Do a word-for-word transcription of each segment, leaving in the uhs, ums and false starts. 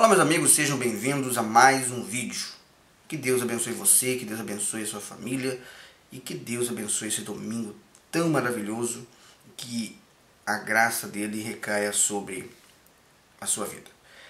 Olá meus amigos, sejam bem-vindos a mais um vídeo. Que Deus abençoe você, que Deus abençoe a sua família e que Deus abençoe esse domingo tão maravilhoso, que a graça dele recaia sobre a sua vida.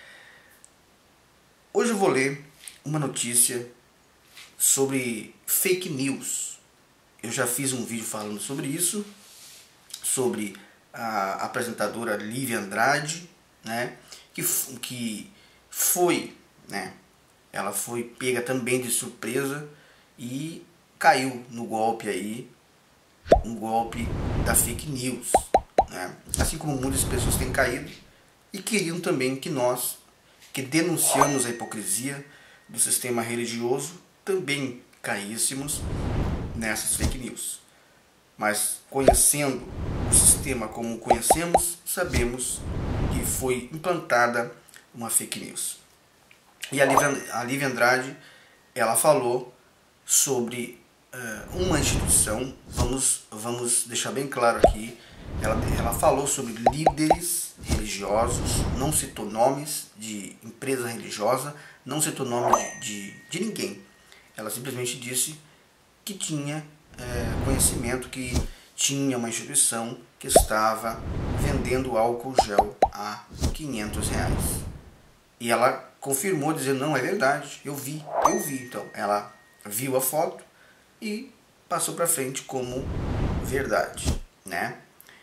Hoje eu vou ler uma notícia sobre fake news. Eu já fiz um vídeo falando sobre isso, sobre a apresentadora Lívia Andrade, né, que, que foi, né, ela foi pega também de surpresa e caiu no golpe aí, um golpe da fake news, né? Assim como muitas pessoas têm caído e queriam também que nós, que denunciamos a hipocrisia do sistema religioso, também caíssemos nessas fake news. Mas conhecendo o sistema como conhecemos, sabemos que foi implantada uma fake news. E a Lívia, a Lívia Andrade, ela falou sobre uh, uma instituição, vamos, vamos deixar bem claro aqui, ela, ela falou sobre líderes religiosos, não citou nomes de empresa religiosa, não citou nome de, de, de ninguém. Ela simplesmente disse que tinha uh, conhecimento, que tinha uma instituição que estava vendendo álcool gel a quinhentos reais. E ela confirmou, dizendo, não, é verdade, eu vi, eu vi. Então, ela viu a foto e passou para frente como verdade, né?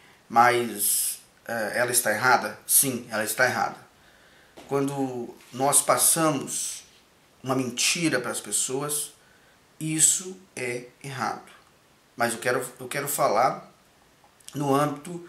Mas uh, ela está errada? Sim, ela está errada. Quando nós passamos uma mentira para as pessoas, isso é errado. Mas eu quero, eu quero falar no âmbito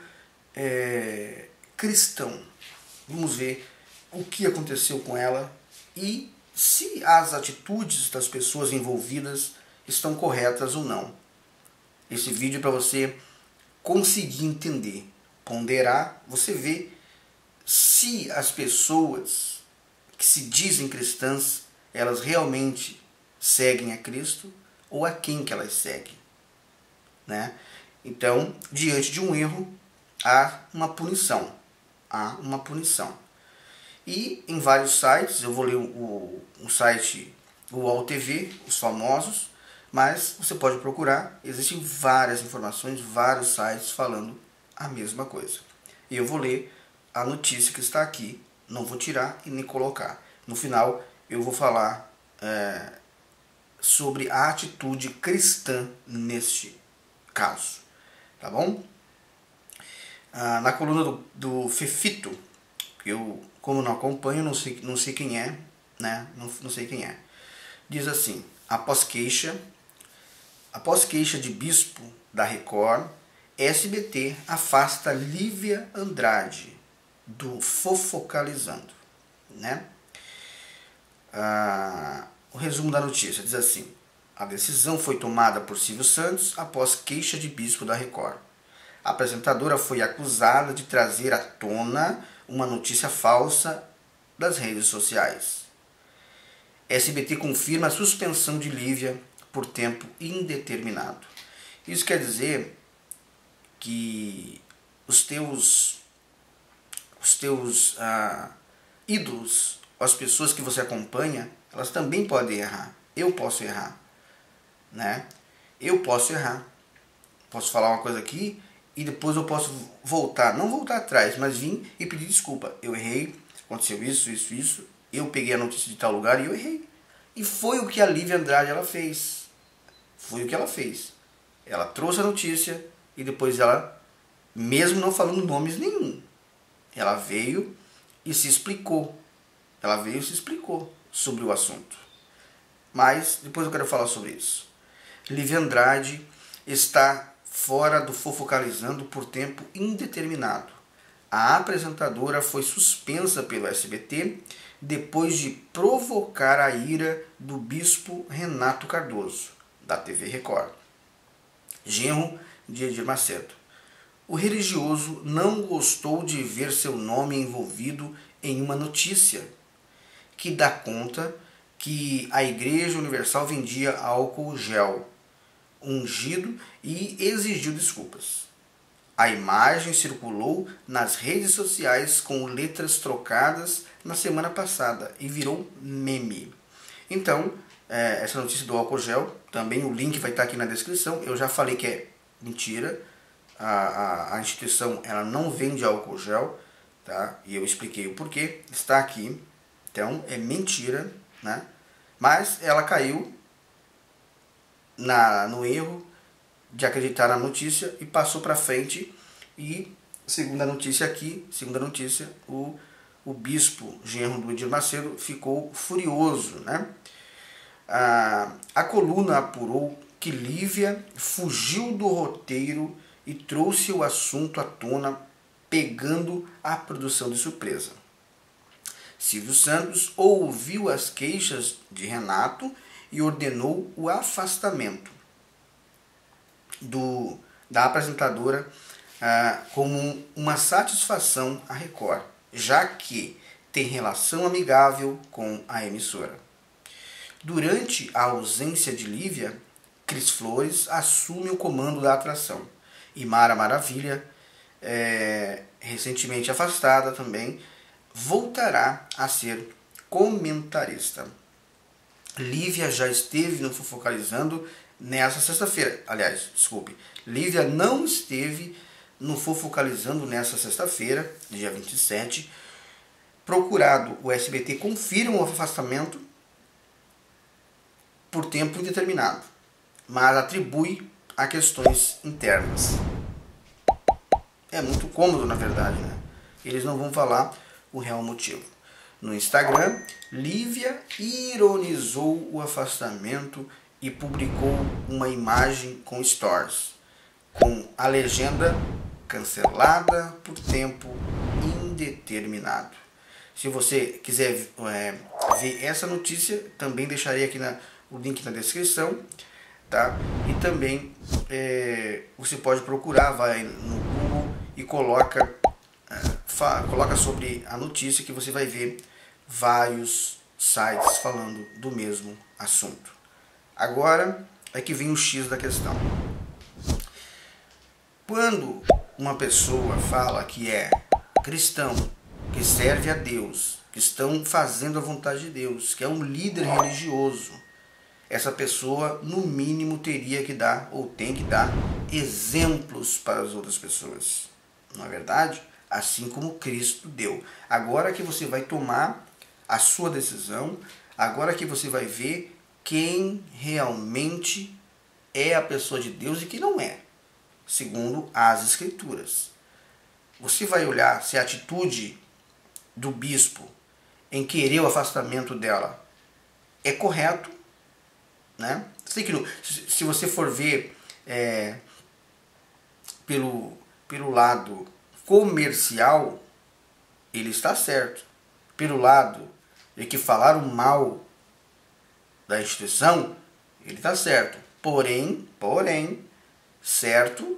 é, cristão. Vamos ver o que aconteceu com ela e se as atitudes das pessoas envolvidas estão corretas ou não. Esse vídeo é para você conseguir entender, ponderar, você vê se as pessoas que se dizem cristãs, elas realmente seguem a Cristo ou a quem que elas seguem, né? Então, diante de um erro, há uma punição, há uma punição. E em vários sites, eu vou ler o, o site U O L T V, os famosos, mas você pode procurar, existem várias informações, vários sites falando a mesma coisa. E eu vou ler a notícia que está aqui, não vou tirar e nem colocar. No final eu vou falar é, sobre a atitude cristã neste caso, tá bom? Ah, na coluna do, do Fefito, eu, como não acompanho, não sei, não sei quem é, né? Não, não sei quem é. Diz assim: após queixa, após queixa de bispo da Record, S B T afasta Lívia Andrade do Fofocalizando, né? Ah, o resumo da notícia diz assim: a decisão foi tomada por Silvio Santos após queixa de bispo da Record. A apresentadora foi acusada de trazer à tona uma notícia falsa das redes sociais. S B T confirma a suspensão de Lívia por tempo indeterminado. Isso quer dizer que os teus, os teus ah, ídolos, as pessoas que você acompanha, elas também podem errar. Eu posso errar, né? Eu posso errar. Posso falar uma coisa aqui e depois eu posso voltar, não voltar atrás, mas vir e pedir desculpa. Eu errei, aconteceu isso, isso, isso, eu peguei a notícia de tal lugar e eu errei. E foi o que a Lívia Andrade ela fez. Foi o que ela fez. Ela trouxe a notícia e depois ela, mesmo não falando nomes nenhum, ela veio e se explicou. Ela veio e se explicou sobre o assunto. Mas depois eu quero falar sobre isso. Lívia Andrade está fora do Fofocalizando por tempo indeterminado. A apresentadora foi suspensa pelo S B T depois de provocar a ira do bispo Renato Cardoso, da T V Record, genro de Edir Macedo. O religioso não gostou de ver seu nome envolvido em uma notícia que dá conta que a Igreja Universal vendia álcool gel ungido e exigiu desculpas. A imagem circulou nas redes sociais com letras trocadas na semana passada e virou meme. Então, é, essa notícia do álcool gel, também o link vai estar aqui na descrição. Eu já falei que é mentira. A, a, a instituição ela não vende álcool gel, tá? E eu expliquei o porquê. Está aqui. Então, é mentira, né? Mas ela caiu na, no erro de acreditar na notícia e passou para frente. E segunda notícia aqui, segunda notícia, o, o bispo genro do Edir Macedo ficou furioso, né? A, a coluna apurou que Lívia fugiu do roteiro e trouxe o assunto à tona, pegando a produção de surpresa. Silvio Santos ouviu as queixas de Renato e ordenou o afastamento do, da apresentadora ah, como uma satisfação à Record, já que tem relação amigável com a emissora. Durante a ausência de Lívia, Cris Flores assume o comando da atração. E Mara Maravilha, é, recentemente afastada também, voltará a ser comentarista. Lívia já esteve no Fofocalizando nessa sexta-feira. Aliás, desculpe, Lívia não esteve no Fofocalizando nessa sexta-feira, dia vinte e sete. Procurado, o S B T confirma o afastamento por tempo indeterminado, mas atribui a questões internas. É muito cômodo, na verdade, né? Eles não vão falar o real motivo. No Instagram, Lívia ironizou o afastamento e publicou uma imagem com stories, com a legenda cancelada por tempo indeterminado. Se você quiser é, ver essa notícia, também deixarei aqui na, o link na descrição, tá? E também é, você pode procurar, vai no Google e coloca, é, fa, coloca sobre a notícia que você vai ver vários sites falando do mesmo assunto. Agora é que vem o X da questão. Quando uma pessoa fala que é cristão, que serve a Deus, que estão fazendo a vontade de Deus, que é um líder religioso, essa pessoa no mínimo teria que dar ou tem que dar exemplos para as outras pessoas. Não é verdade? Assim como Cristo deu. Agora que você vai tomar a sua decisão, agora que você vai ver quem realmente é a pessoa de Deus e quem não é, segundo as Escrituras. Você vai olhar se a atitude do bispo em querer o afastamento dela é correto, né? Se você for ver é, pelo, pelo lado comercial, ele está certo. Pelo lado de que falaram mal da instituição, ele está certo. Porém, porém, certo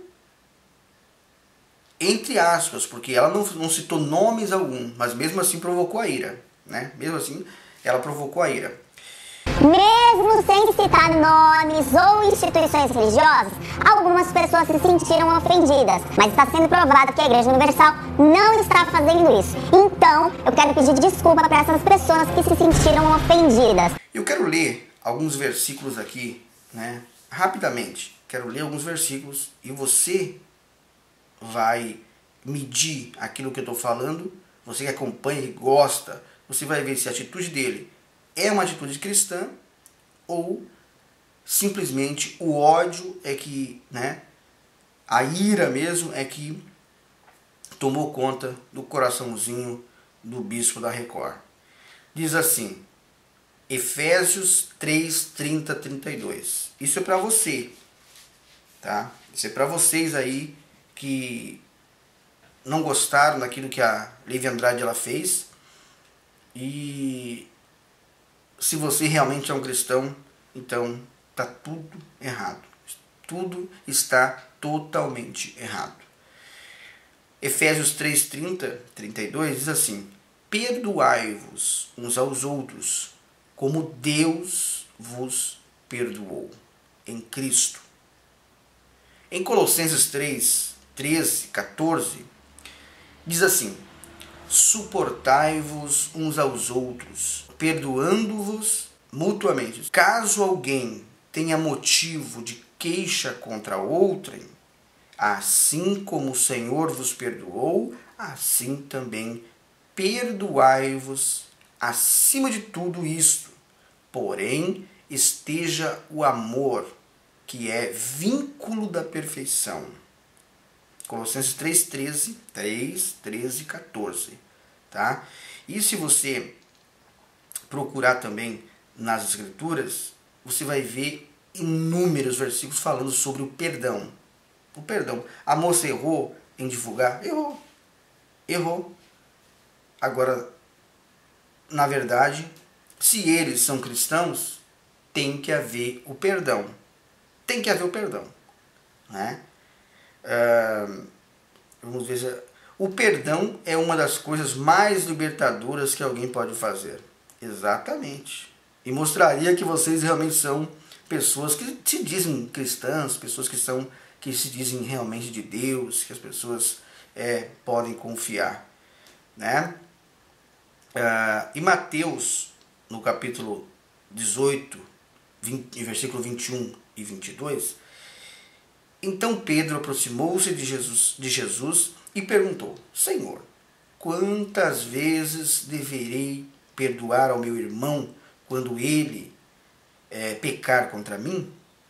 entre aspas, porque ela não, não citou nomes algum, mas mesmo assim provocou a ira, né? Mesmo assim, ela provocou a ira. Mesmo sem citar nomes ou instituições religiosas, algumas pessoas se sentiram ofendidas, mas está sendo provado que a Igreja Universal não está fazendo isso. Então, eu quero pedir desculpa para essas pessoas que se sentiram ofendidas. Eu quero ler alguns versículos aqui, né? Rapidamente. Quero ler alguns versículos e você vai medir aquilo que eu estou falando. Você que acompanha e gosta, você vai ver se a atitude dele é uma atitude cristã ou simplesmente o ódio é que, né, a ira mesmo é que tomou conta do coraçãozinho do bispo da Record. Diz assim, Efésios três, trinta, trinta e dois. Isso é para você, tá? Isso é para vocês aí que não gostaram daquilo que a Lívia Andrade ela fez. E se você realmente é um cristão, então está tudo errado. Tudo está totalmente errado. Efésios três, trinta, trinta e dois diz assim, perdoai-vos uns aos outros, como Deus vos perdoou em Cristo. Em Colossenses três, treze, quatorze, diz assim, suportai-vos uns aos outros, perdoando-vos mutuamente. Caso alguém tenha motivo de queixa contra outrem, assim como o Senhor vos perdoou, assim também perdoai-vos. Acima de tudo isto, porém, esteja o amor, que é vínculo da perfeição. Colossenses três, treze, três, treze, quatorze. Tá? E se você procurar também nas Escrituras, você vai ver inúmeros versículos falando sobre o perdão. O perdão. A moça errou em divulgar? Errou. Errou. Agora, na verdade, se eles são cristãos, tem que haver o perdão. Tem que haver o perdão. Né? Uh, vamos ver se... O perdão é uma das coisas mais libertadoras que alguém pode fazer. Exatamente. E mostraria que vocês realmente são pessoas que se dizem cristãs, pessoas que, são, que se dizem realmente de Deus, que as pessoas é, podem confiar. Né? Uh, em Mateus, no capítulo dezoito, vinte, versículo vinte e um e vinte e dois, então Pedro aproximou-se de Jesus, de Jesus e perguntou: Senhor, quantas vezes deverei perdoar ao meu irmão quando ele é, pecar contra mim?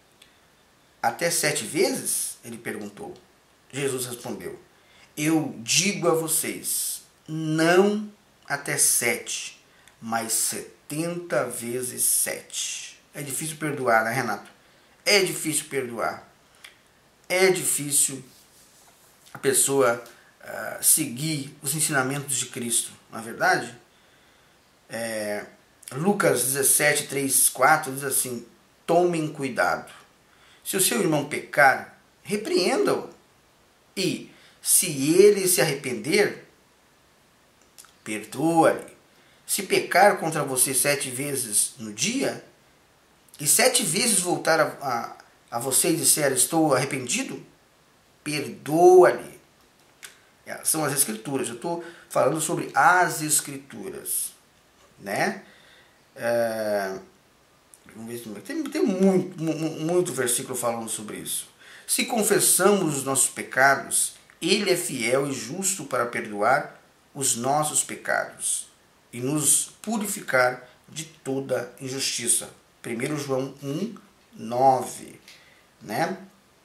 Até sete vezes? Ele perguntou. Jesus respondeu: eu digo a vocês, não até sete, mas setenta vezes sete. É difícil perdoar, né, Renato? É difícil perdoar. É difícil a pessoa uh, seguir os ensinamentos de Cristo. Na verdade, é, Lucas dezessete, três, quatro diz assim: tomem cuidado. Se o seu irmão pecar, repreenda-o. E, se ele se arrepender, perdoa-lhe. Se pecar contra você sete vezes no dia, e sete vezes voltar a, a, a você e disser: estou arrependido, perdoa-lhe. São as Escrituras. Eu estou falando sobre as Escrituras. Né? É, tem tem muito, muito versículo falando sobre isso. Se confessamos os nossos pecados, Ele é fiel e justo para perdoar os nossos pecados e nos purificar de toda injustiça. primeiro João um, nove. Né?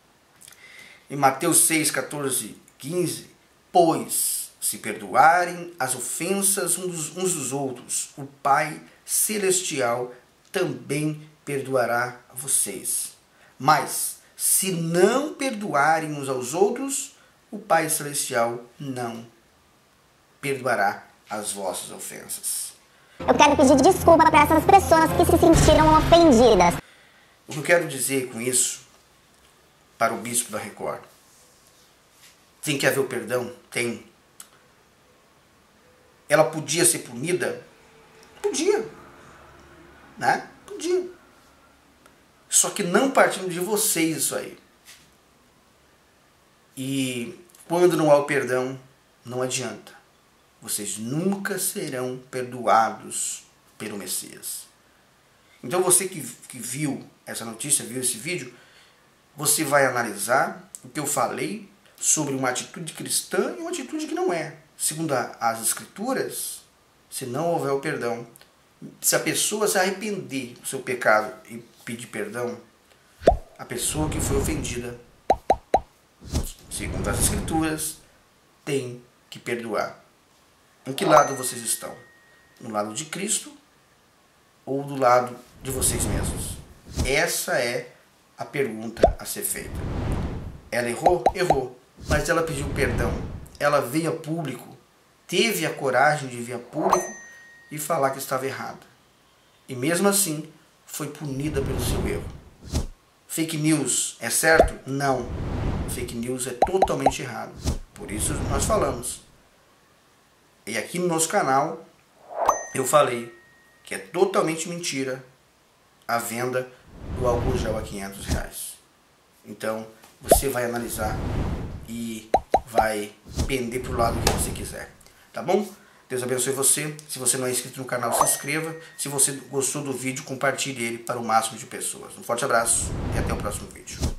Em Mateus seis, quatorze, quinze, pois, se perdoarem as ofensas uns dos, uns dos outros, o Pai Celestial também perdoará a vocês. Mas, se não perdoarem uns aos outros, o Pai Celestial não perdoará as vossas ofensas. Eu quero pedir desculpa para essas pessoas que se sentiram ofendidas. O que eu quero dizer com isso, para o bispo da Record, tem que haver o perdão? Tem. Ela podia ser punida? Podia. Né? Podia. Só que não partindo de vocês isso aí. E quando não há o perdão, não adianta. Vocês nunca serão perdoados pelo Messias. Então você que, que viu essa notícia, viu esse vídeo, você vai analisar o que eu falei sobre uma atitude cristã e uma atitude que não é. Segundo as Escrituras, se não houver o perdão, se a pessoa se arrepender do seu pecado e pedir perdão, a pessoa que foi ofendida, segundo as Escrituras, tem que perdoar. Em que lado vocês estão? No lado de Cristo ou do lado de vocês mesmos? Essa é a pergunta a ser feita. Ela errou? Errou. Mas ela pediu perdão. Ela veio a público, teve a coragem de vir a público e falar que estava errada. E mesmo assim, foi punida pelo seu erro. Fake news é certo? Não. Fake news é totalmente errado. Por isso nós falamos. E aqui no nosso canal, eu falei que é totalmente mentira a venda do álcool gel a quinhentos reais. Então, você vai analisar e vai pender para o lado que você quiser. Tá bom? Deus abençoe você. Se você não é inscrito no canal, se inscreva. Se você gostou do vídeo, compartilhe ele para o máximo de pessoas. Um forte abraço e até o próximo vídeo.